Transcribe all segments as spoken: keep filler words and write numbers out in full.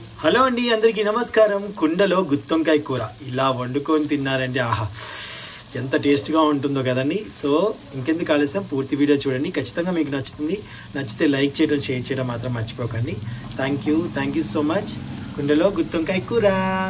Hello అండి, అందరికీ నమస్కారం. కుండలో గుత్తొంకాయ కూర ఇలా వండుకొని తిన్నారండి. ఆహా, ఎంత టేస్ట్గా ఉంటుందో కదండి. సో ఇంకెందుకు ఆలస్యం, పూర్తి వీడియో చూడండి. ఖచ్చితంగా మీకు నచ్చుతుంది. నచ్చితే లైక్ చేయడం, షేర్ చేయడం మాత్రం మర్చిపోకండి. Thank you thank you so much. కుండలో గుత్తొంకాయ కూర.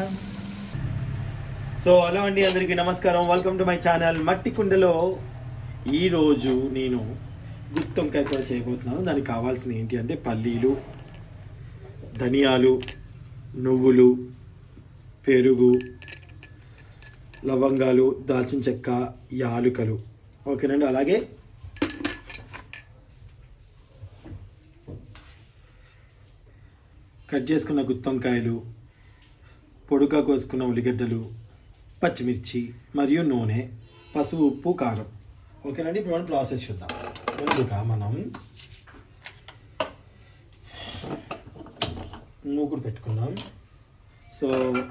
సో హలో అండి, అందరికీ నమస్కారం. వెల్కమ్ టు మై ఛానల్ మట్టి కుండలో. ఈరోజు నేను గుత్తొంకాయ కూర చేయబోతున్నాను. దానికి కావాల్సిన ఏంటి అంటే పల్లీలు, ధనియాలు, నువ్వులు, పెరుగు, లవంగాలు, దాల్చిన చెక్క, యాలుకలు. ఓకేనండి. అలాగే కట్ చేసుకున్న గుత్తొంకాయలు, పొడుగా కోసుకున్న ఉల్లిగడ్డలు, పచ్చిమిర్చి మరియు నూనె, పసుపు, ఉప్పు, కారం. ఓకేనండి. ఇప్పుడు మనం ప్రాసెస్ చూద్దాం. ముందుగా మనం మూకుడు పెట్టుకుందాం. సో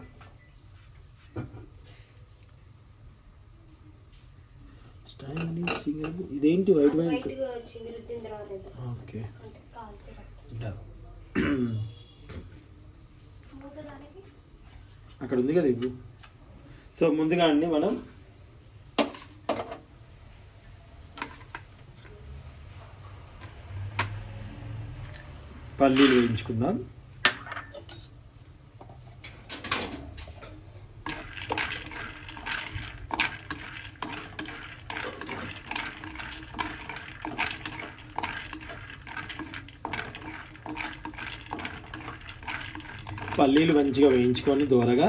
ఇదేంటి వైట్ వైట్? ఓకే, అక్కడ ఉంది కదా ఇప్పుడు. సో ముందుగా అండి మనం పల్లీలు వేయించుకుందాం. పల్లీలు మంచిగా వేయించుకొని దూరగా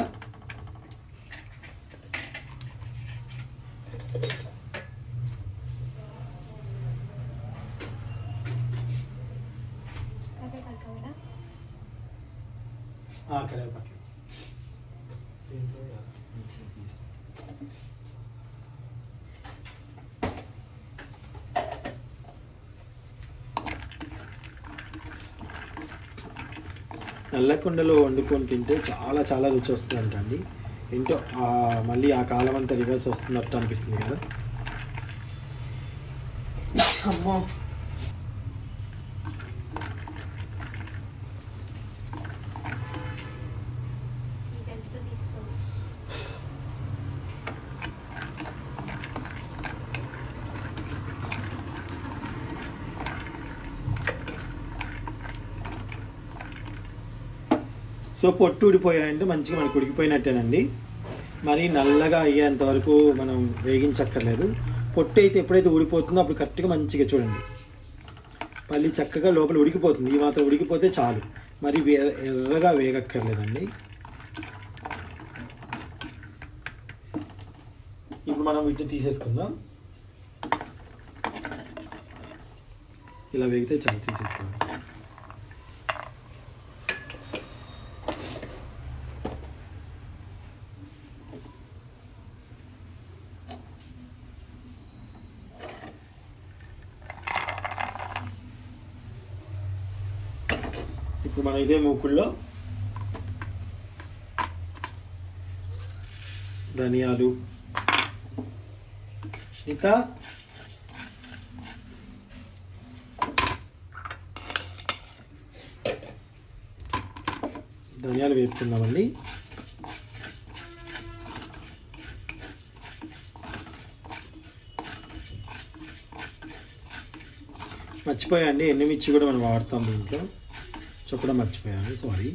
కరివేపాకు నల్లకుండలో వండుకొని తింటే చాలా చాలా రుచి వస్తుందంట అండి. ఏంటో మళ్ళీ ఆ కాలం అంతా రివర్స్ వస్తున్నట్టు అనిపిస్తుంది కదా. అమ్మో, సో పొట్టు ఊడిపోయాయంటే మంచిగా మనకు ఉడికిపోయినట్టేనండి. మరి నల్లగా అయ్యేంత వరకు మనం వేగించక్కర్లేదు. పొట్టు అయితే ఎప్పుడైతే ఊడిపోతుందో అప్పుడు కరెక్ట్గా మంచిగా చూడండి, పల్లి చక్కగా లోపల ఉడికిపోతుంది. ఈ మాత్రం ఉడికిపోతే చాలు, మరి ఎర్రగా వేగక్కర్లేదండి. ఇప్పుడు మనం వీటిని తీసేసుకుందాం. ఇలా వేగితే చాలు, తీసేసుకుందాం. ఇప్పుడు మనం ఇదే మూకుల్లో ధనియాలు, ఇంకా ధనియాలు వేపుకుందామండి. మర్చిపోయాండి, ఎండుమిర్చి కూడా మనం వాడతాం దీంట్లో. చెప్పడం మర్చిపోయాను, సారీ.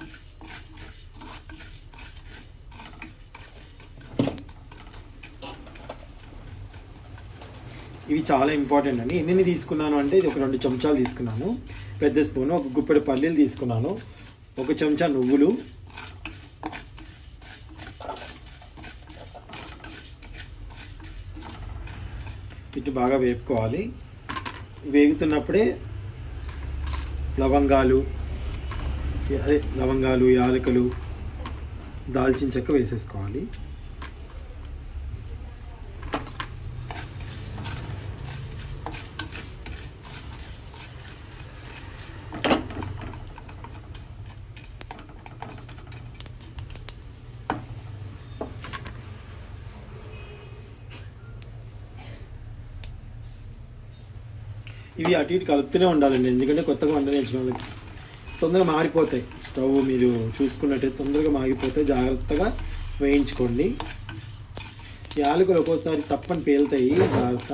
ఇవి చాలా ఇంపార్టెంట్ అండి. ఎన్ని తీసుకున్నాను అంటే ఇది ఒక రెండు చెంచాలు తీసుకున్నాను, పెద్ద స్పూను. ఒక గుప్పెడు పల్లీలు తీసుకున్నాను, ఒక చెంచా నువ్వులు, ఇటు బాగా వేపుకోవాలి. వేగుతున్నప్పుడే లవంగాలు అదే లవంగాలు యాలకులు, దాల్చిన చెక్క వేసేసుకోవాలి. ఇవి అటు ఇటు కలుపుతూనే ఉండాలండి, ఎందుకంటే కొత్తగా వంట నేర్చుకున్న వాళ్ళకి తొందరగా మారిపోతాయి. స్టవ్ మీరు చూసుకున్నట్టయితే తొందరగా మాగిపోతాయి. జాగ్రత్తగా వేయించుకోండి. యాలకులు ఒక్కోసారి తప్పని పేలుతాయి, జాగ్రత్త.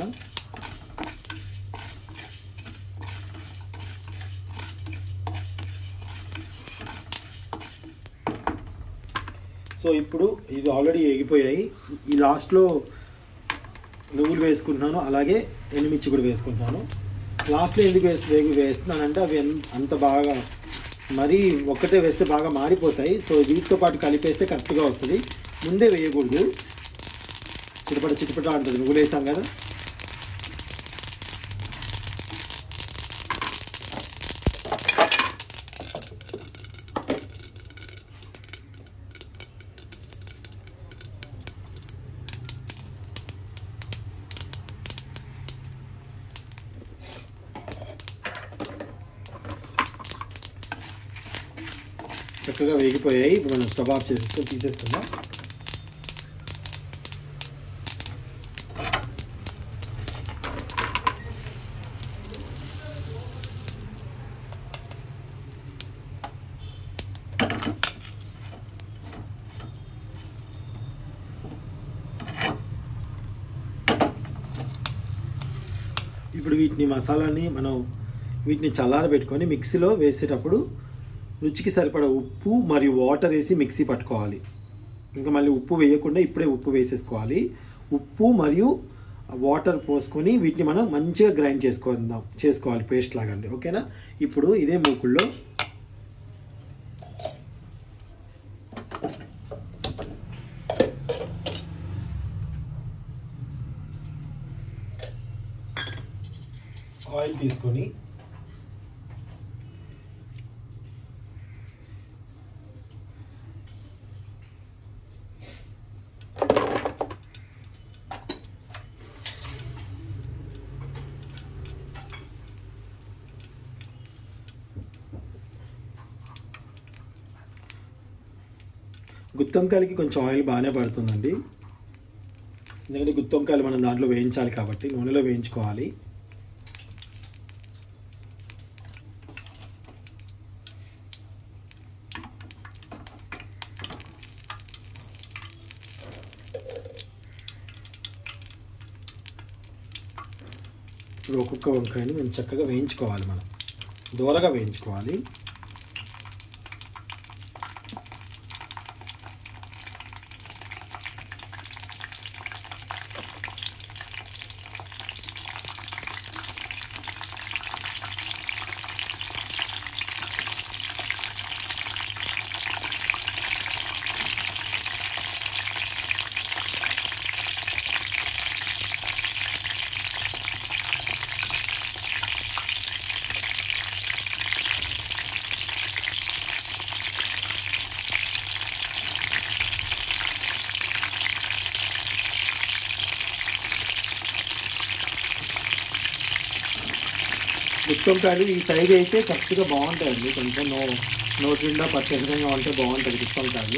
సో ఇప్పుడు ఇది ఆల్రెడీ ఎగిపోయాయి. ఈ లాస్ట్లో నువ్వులు వేసుకుంటున్నాను, అలాగే ఎండుమిర్చి కూడా వేసుకుంటున్నాను. లాస్ట్లో ఎందుకు వేస్తే వేస్తున్నానంటే అవి అంత బాగా మరీ ఒక్కటే వేస్తే బాగా మారిపోతాయి. సో వీటితో పాటు కలిపేస్తే కరెక్ట్గా వస్తుంది. ముందే వేయకూడదు, చిటపట చిటపట అంటుంది. నువ్వులు వేసాం కదా. చక్కగా వేగిపోయాయి. ఇప్పుడు మనం స్టవ్ ఆఫ్ చేసేస్తే తీసేస్తున్నాం. ఇప్పుడు వీటిని మసాలాని మనం వీటిని చల్లారబెట్టుకొని మిక్సీలో వేసేటప్పుడు రుచికి సరిపడా ఉప్పు మరియు వాటర్ వేసి మిక్సీ పట్టుకోవాలి. ఇంకా మళ్ళీ ఉప్పు వేయకుండా ఇప్పుడే ఉప్పు వేసేసుకోవాలి. ఉప్పు మరియు వాటర్ పోసుకొని వీటిని మనం మంచిగా గ్రైండ్ చేసుకుందాం చేసుకోవాలి పేస్ట్ లాగా అండి. ఓకేనా. ఇప్పుడు ఇదే మూకుల్లో ఆయిల్ తీసుకొని గుత్తొంకాయలకి కొంచెం ఆయిల్ బాగానే పడుతుందండి, ఎందుకంటే గుత్తొంకాయలు మనం దాంట్లో వేయించాలి కాబట్టి నూనెలో వేయించుకోవాలి. ఇప్పుడు ఒక్కొక్క వంకాయని మనం చక్కగా వేయించుకోవాలి, మనం దూరగా వేయించుకోవాలి. గుత్తొంకాయలు ఈ సైజ్ అయితే కరెక్ట్గా బాగుంటాయండి, కొంచెం నో నోటి నిండా పచ్చగా ఉంటే బాగుంటుంది గుత్తొంకాయలు.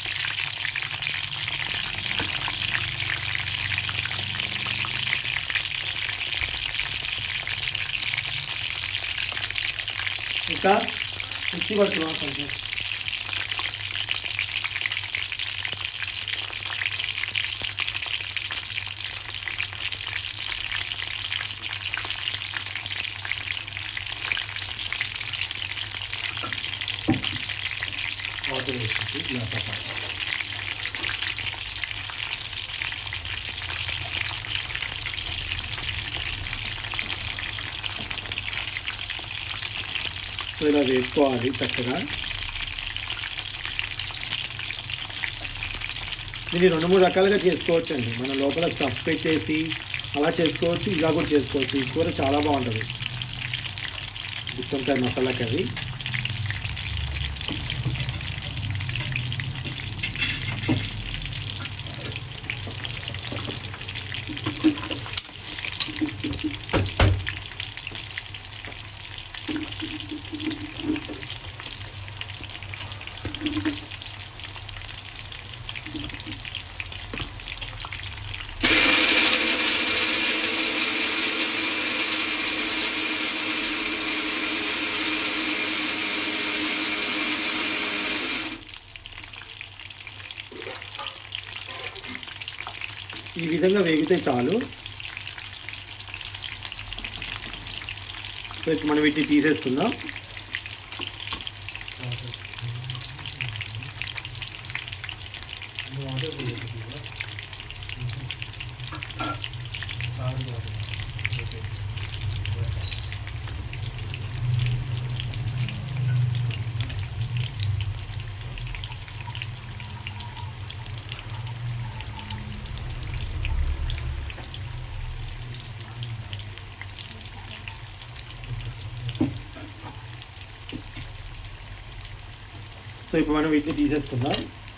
ఇంకా మిక్సీ పడుతున్నాం కొంచెం. వాటర్ వేసుకుంటే గ్లాస్ ఆఫ్ వాటర్. సో ఇలా వేసుకోవాలి చక్కగా. దీన్ని రెండు మూడు రకాలుగా చేసుకోవచ్చు అండి. మన లోపల స్టఫ్ పెట్టేసి అలా చేసుకోవచ్చు, ఇలా కూడా చేసుకోవచ్చు. ఈ కూర చాలా బాగుంటుంది, గుత్తొంకాయ మసాలా కర్రీ. ఈ విధంగా వేగితే చాలు. సో ఇప్పుడు మనం వీటిని తీసేసుకుందాం. సో ఇప్పుడు మనం వీటిని తీసేసుకుందాం.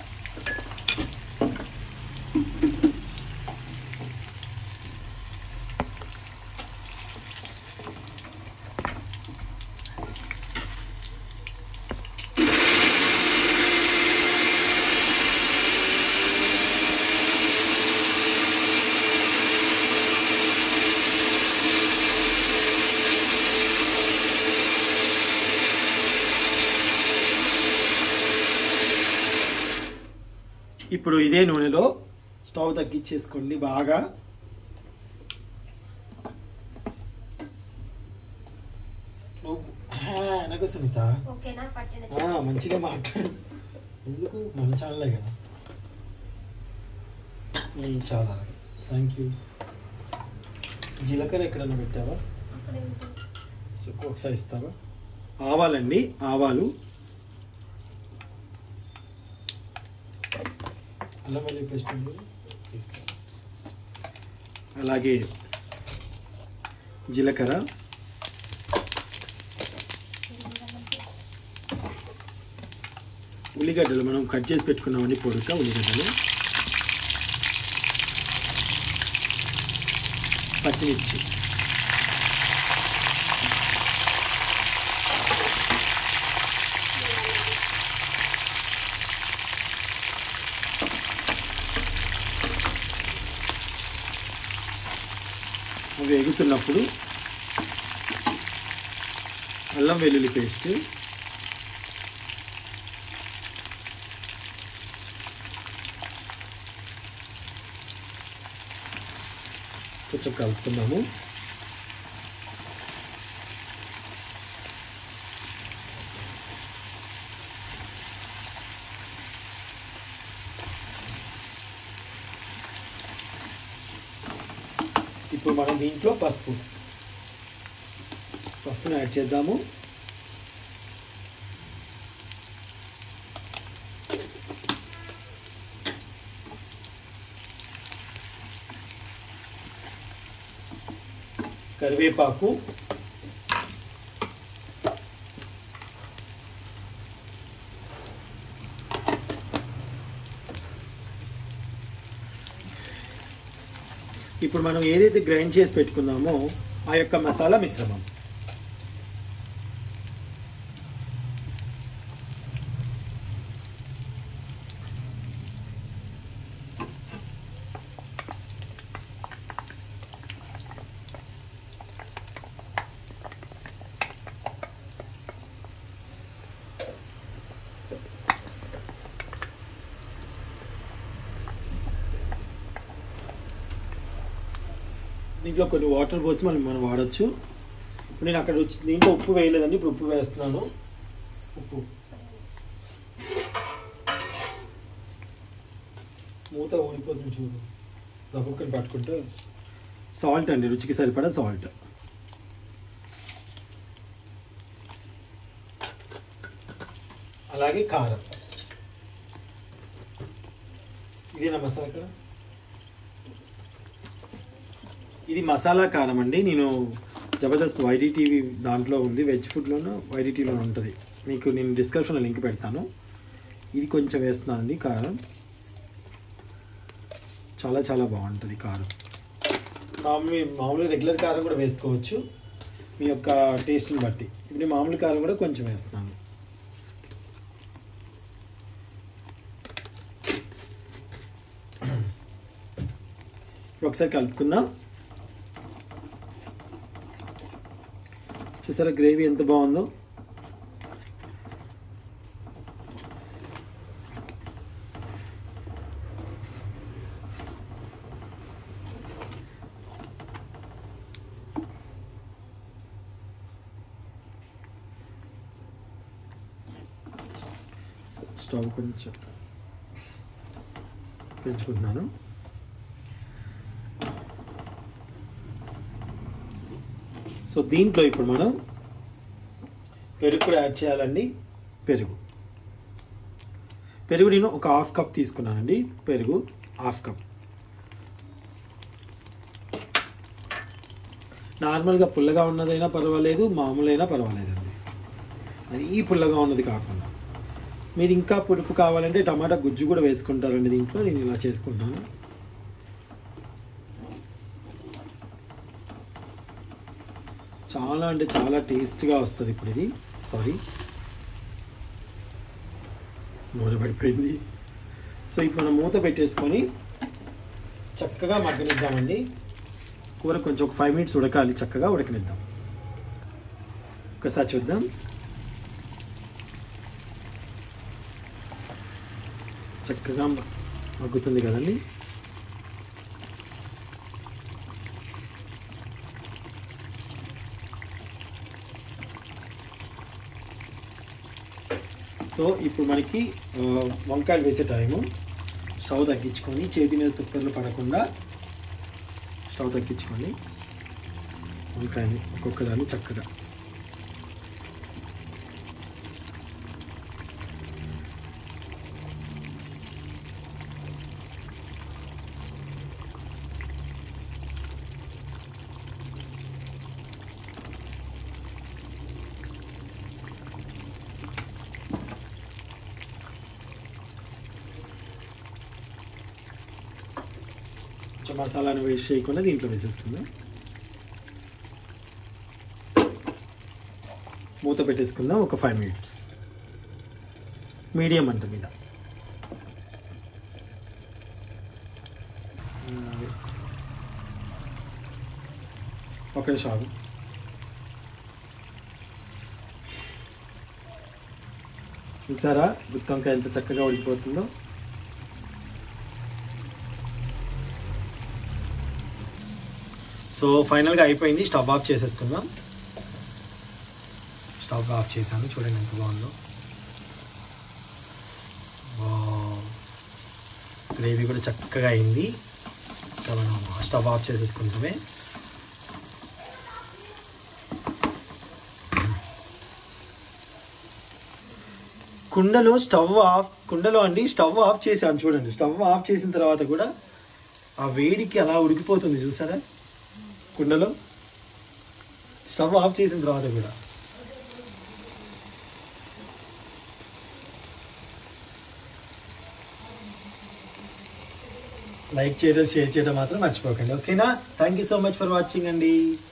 ఇప్పుడు ఇదే నూనెలో స్టవ్ తగ్గించేసుకోండి బాగా. నాకు సునీత మంచిగా మాట్లాడు, ఎందుకు మన ఛానలే కదా. చాలా థ్యాంక్ యూ. జీలకర్ర ఎక్కడన్నా పెట్టావా? ఒకసారి ఇస్తావా? ఆవాలండి, ఆవాలు, అల్లం వెల్లుల్లి పేస్ట్ తీసుకో, అలాగే జీలకర్ర, ఉల్లిగడ్డలు మనం కట్ చేసి పెట్టుకున్నామండి పొడుక ఉల్లిగడ్డలు, పచ్చిమిర్చి, అవి ఎగుతున్నప్పుడు అల్లం వెల్లుల్లి పేస్ట్, కొంచెం కలుపుతున్నాము. ఇప్పుడు మనం దీంట్లో పసుపు పసుపుని యాడ్ చేద్దాము. కరివేపాకు, ఇప్పుడు మనం ఏదైతే గ్రైండ్ చేసి పెట్టుకున్నామో ఆ యొక్క మసాలా మిశ్రమం, దీంట్లో కొన్ని వాటర్ పోసి మనం మనం వాడచ్చు. ఇప్పుడు నేను అక్కడ వచ్చి దీంట్లో ఉప్పు వేయలేదండి, ఇప్పుడు ఉప్పు వేస్తున్నాను. ఉప్పు మూత ఊడిపోతుంది చూడు, దబ్బుకొని పట్టుకుంటే. సాల్ట్ అండి, రుచికి సరిపడా సాల్ట్, అలాగే కారం. ఇదేనా మసాలా కారం? ఇది మసాలా కారం అండి. నేను జబర్దస్త్ వైడి టీవీ దాంట్లో ఉంది, వెజ్ ఫుడ్లోనూ వైడి టీవీలో ఉంటుంది, మీకు నేను డిస్క్రిప్షన్లో లింక్ పెడతాను. ఇది కొంచెం వేస్తున్నానండి కారం, చాలా చాలా బాగుంటుంది కారం. మామూలు మామూలు రెగ్యులర్ కారం కూడా వేసుకోవచ్చు మీ యొక్క టేస్ట్ని బట్టి. ఇప్పుడు మామూలు కారం కూడా కొంచెం వేస్తున్నాను. ఒకసారి కలుపుకుందాం. చూసారా గ్రేవీ ఎంత బాగుందో. స్టవ్ కొంచెం పెంచుకుంటున్నాను. సో దీంట్లో ఇప్పుడు మనం పెరుగు కూడా యాడ్ చేయాలండి. పెరుగు పెరుగు నేను ఒక హాఫ్ కప్ తీసుకున్నానండి. పెరుగు హాఫ్ కప్. నార్మల్గా పుల్లగా ఉన్నదైనా పర్వాలేదు, మామూలైనా పర్వాలేదండి. అది ఈ పుల్లగా ఉన్నది కాకుండా మీరు ఇంకా పులుపు కావాలంటే టమాటా గుజ్జు కూడా వేసుకుంటారండి దీంట్లో. నేను ఇలా చేసుకుంటాను. చాలా అంటే చాలా టేస్ట్గా వస్తుంది ఇప్పుడు ఇది. సారీ, మూత పడిపోయింది. సో ఇప్పుడు మనం మూత పెట్టేసుకొని చక్కగా మగ్గనిద్దామండి. కూర కొంచెం ఒక ఫైవ్ మినిట్స్ ఉడకాలి, చక్కగా ఉడకనిద్దాం. ఒకసారి చూద్దాం. చక్కగా మగ్గుతుంది కదండి. సో ఇప్పుడు మనకి వంకాయలు వేసే టైము. స్టవ్ తగ్గించుకొని, చేతి మీద తుక్కర్లు పడకుండా స్టవ్ తగ్గించుకొని వంకాయని ఒక్కొక్కదాన్ని చక్కగా మసాలాను వేస్ట్ చేయకుండా దీంట్లో వేసేసుకుందాం. మూత పెట్టేసుకుందాం ఒక ఫైవ్ మినిట్స్ మీడియం మంట మీద. ఒక నిమిషం. చూసారా గుత్తి వంకాయ ఎంత చక్కగా ఉడికిపోతుందో. సో ఫైనల్గా అయిపోయింది. స్టవ్ ఆఫ్ చేసేసుకుందాం. స్టవ్ ఆఫ్ చేశాను. చూడండి ఎంత బాగుందో. గ్రేవీ కూడా చక్కగా అయింది. మనం స్టవ్ ఆఫ్ చేసేసుకుంటామే. కుండలో స్టవ్ ఆఫ్ కుండలో అండి స్టవ్ ఆఫ్ చేశాను. చూడండి, స్టవ్ ఆఫ్ చేసిన తర్వాత కూడా ఆ వేడికి అలా ఉడికిపోతుంది. చూసారా కుండలో స్టవ్ ఆఫ్ చేసిన తర్వాత కూడా. లైక్ చేయడం, షేర్ చేయడం మాత్రం మర్చిపోకండి. ఓకేనా? Thank you so much for watching అండి.